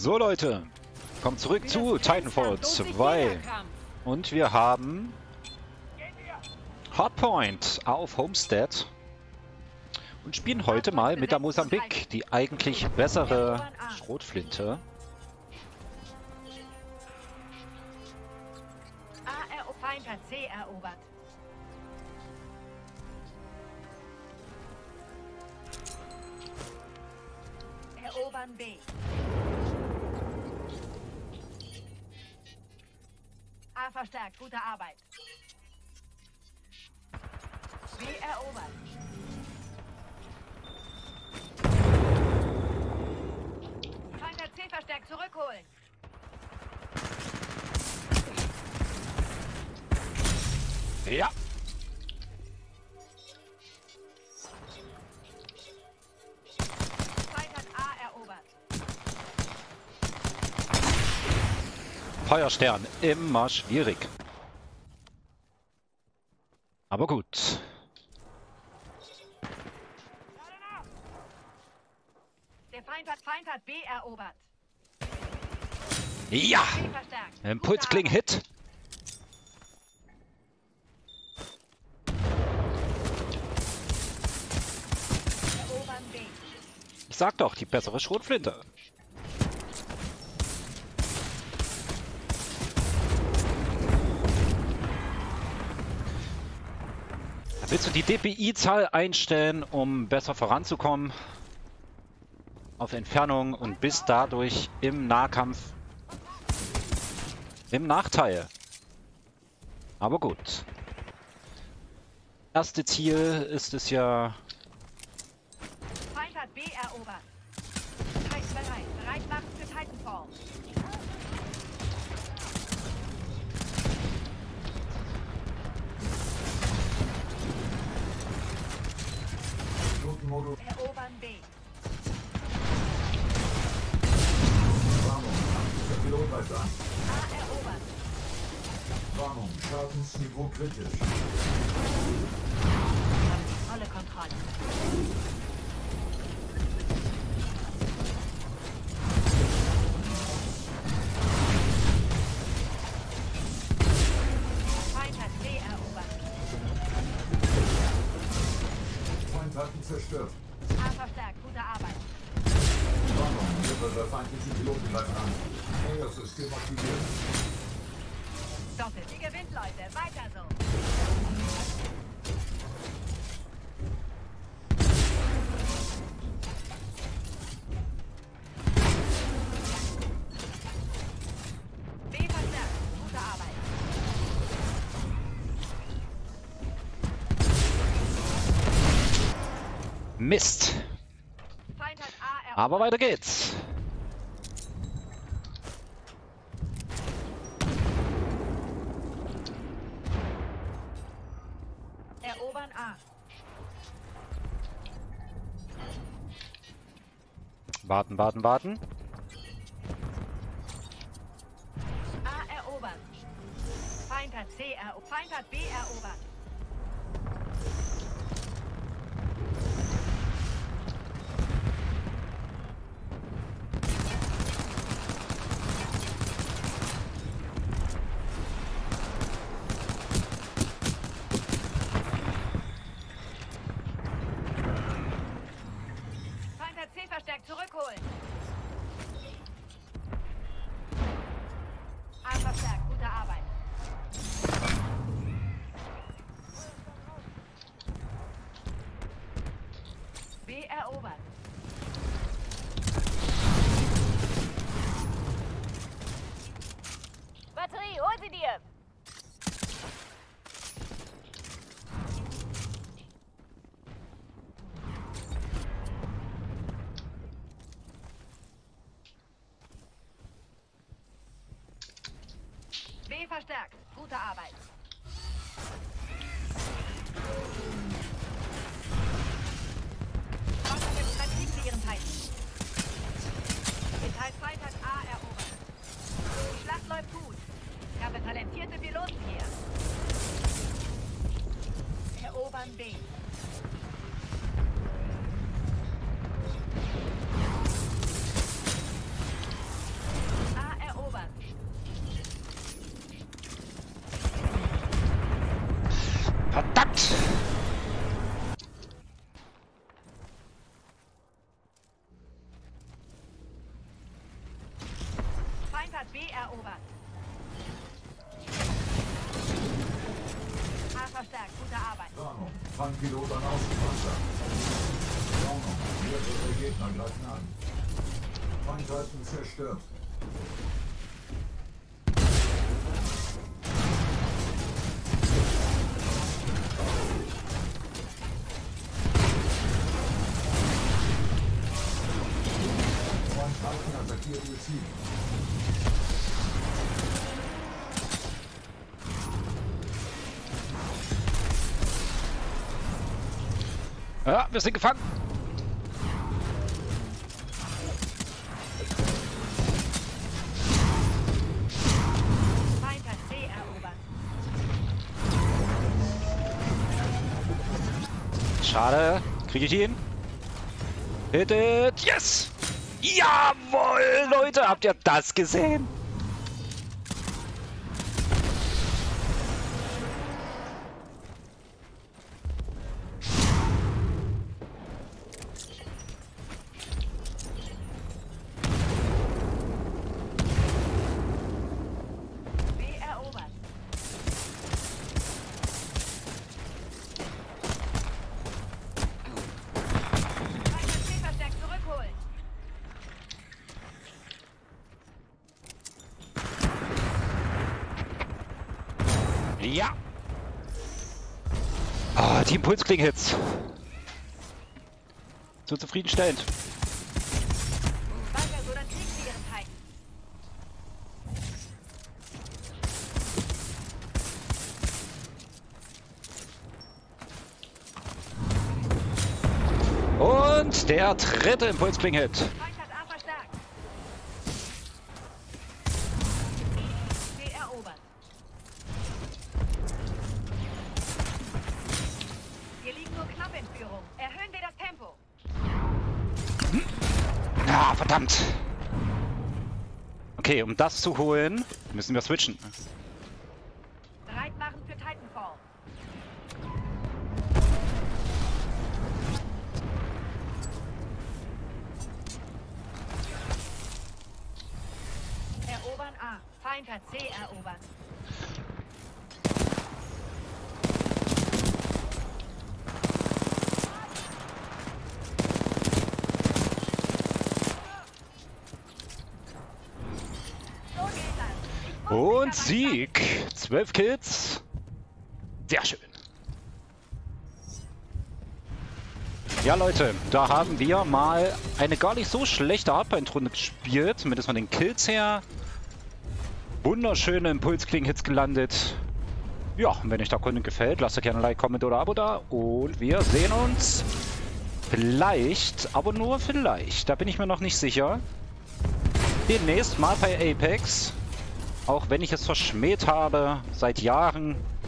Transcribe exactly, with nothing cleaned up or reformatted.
So Leute, kommt zurück zu Titanfall zwei und wir haben Hardpoint auf Homestead und spielen heute mal mit der Mosambik, die eigentlich bessere Schrotflinte. A Feind hat C erobert. Erobern B. A verstärkt, gute Arbeit. B erobert. Feind hat C verstärkt, zurückholen. Ja. Feind hat A erobert. Feuerstern, immer schwierig. Aber gut. Der Feind hat, Feind hat B erobert. Ja! B verstärkt. Impulskling-Hit. Erobern B. Ich sag doch, die bessere Schrotflinte. Willst du die D P I-Zahl einstellen, um besser voranzukommen? Auf Entfernung und bist dadurch im Nahkampf im Nachteil. Aber gut. Erste Ziel ist es ja... Feind hat B erobert. Titan bereit. Bereit machen für Titanfall. Erobern B. Warnung, der Pilot weiter. A erobert. Warnung, Schadensniveau kritisch. Wir haben die volle Kontrolle. Feind hat C erobert. Feindhaken zerstört. A verstärkt, gute Arbeit. Warnung, mehrere feindliche Piloten greifen an. Feuersystem aktiviert. Doppelt, die gewinnt, Leute. Weiter so. B verstärkt, gute Arbeit. Mist. Feind hat A erobert. Aber weiter geht's. Erobern A. Warten, warten, warten. A erobert. Feind hat C erobert. Feind hat B erobert. Feind hat C verstärkt, zurückholen. A verstärkt, gute Arbeit. B erobert. Batterie, hol sie dir! B verstärkt, gute Arbeit. Besiegt sie ihren Titan. Der Teil Feind hat A erobert. Die Schlacht läuft gut. Ich habe talentierte Piloten hier. Erobern B. Verdammt! Feind hat B erobert. A verstärkt. Gute Arbeit. Warnung. Feindpilot an Außenwasser. Warnung. Mehrere Gegner greifen an. Feindhalten zerstört. Feindhalten attackiert ihr Ziel. Ja, wir sind gefangen. Feind hat C erobert. Schade. Kriege ich ihn? Hit it. Yes! Jawohl, Leute, habt ihr das gesehen? B erobert. Feind hat C verstärkt. Zurückholen. Ja. Ah, die Impulskling-Hits. So zufriedenstellend. Weiter so, dann kriegen sie ihren Feind. Und der dritte Impulskling-Hit. Feind hat A verstärkt. C erobert. Wir liegen nur knapp in Führung. Erhöhen wir das Tempo. Ah, verdammt. Okay, um das zu holen, müssen wir switchen. Bereit machen für Titanfall. Erobern A. Feind hat C erobert. So geht das. Ich muss Und mich Sieg. Zwölf Kills. Sehr schön. Ja, Leute, da haben wir mal eine gar nicht so schlechte Hardpoint-Runde gespielt. Zumindest von den Kills her. Wunderschöne Impulskling-Hits gelandet. Ja, und wenn euch der Content gefällt, lasst euch gerne ein Like, Comment oder Abo da. Und wir sehen uns vielleicht, aber nur vielleicht, da bin ich mir noch nicht sicher, demnächst mal bei Apex. Auch wenn ich es verschmäht habe, seit Jahren